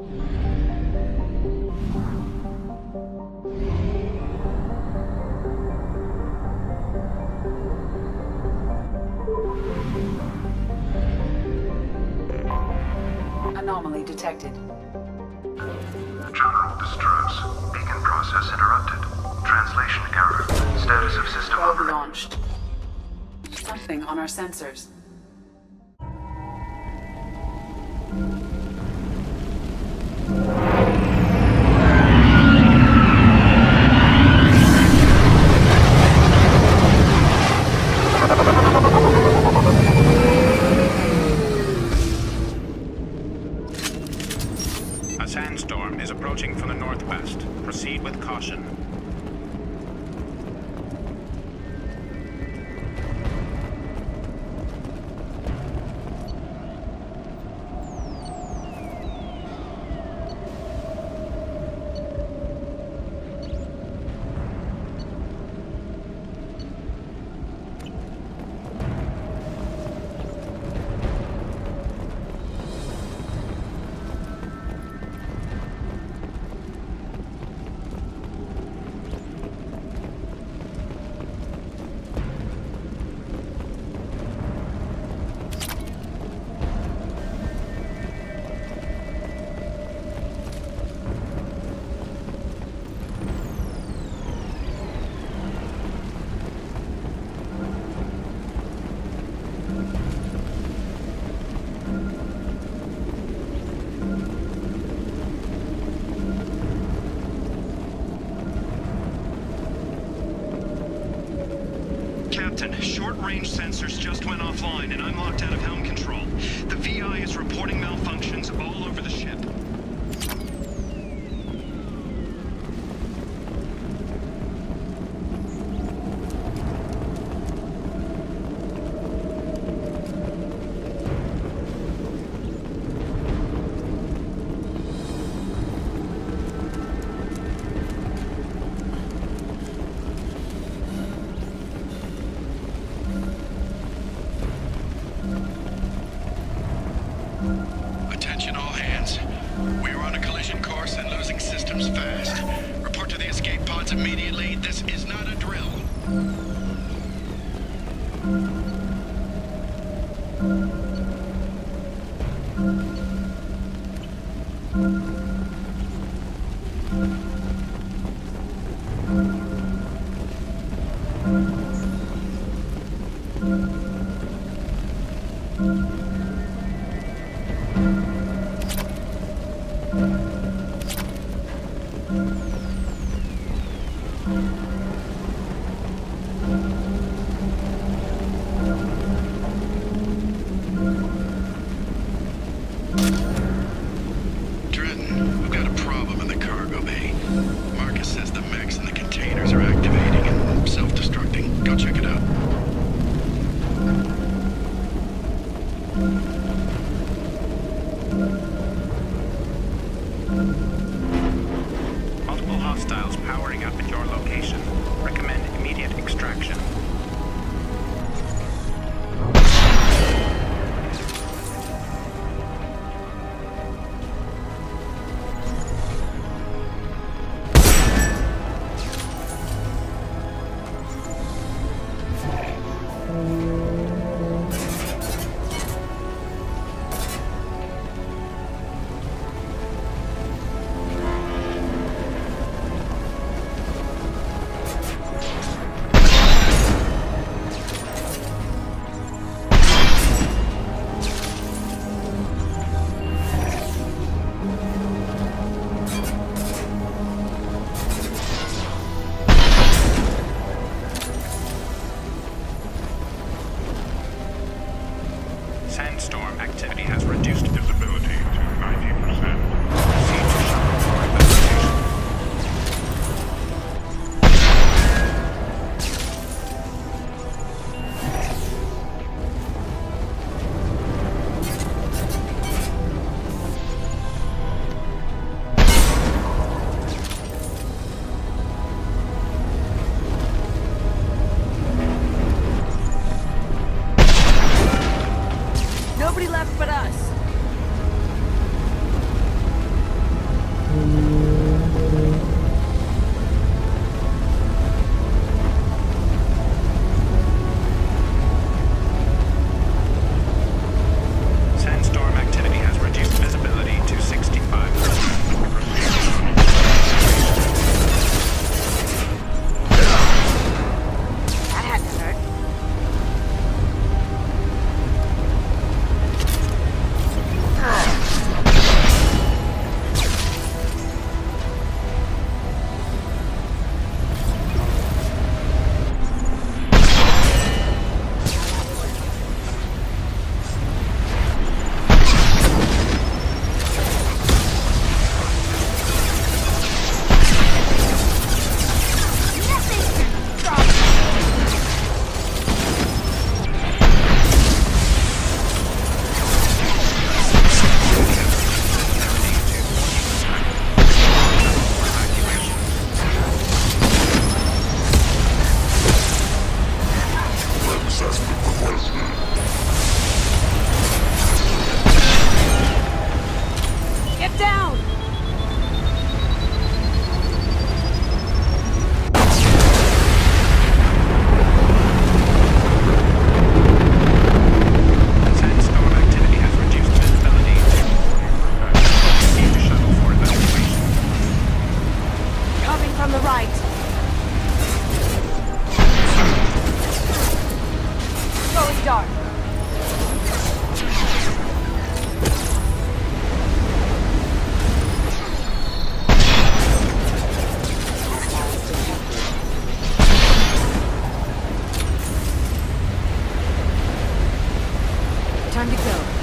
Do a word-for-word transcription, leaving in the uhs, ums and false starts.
Anomaly detected. General distress. Beacon process interrupted. Translation error. Status of system Probe operation. launched. Something on our sensors. A sandstorm is approaching from the northwest. Proceed with caution. Captain, short-range sensors just went offline, and I'm locked out of helm control. The V I is reporting malfunctions all over the ship. Attention all hands. We are on a collision course and losing systems fast. Report to the escape pods immediately. This is not a drill. Dredden, we've got a problem in the cargo bay. Marcus says the mechs in the containers are activating and self-destructing. Go check it out. Multiple hostiles powering up at your location. Recommend immediate extraction. Sandstorm activity has reduced visibility to ninety percent. Proceed to shuttle for investigation. Nobody left but us. start. Time to go.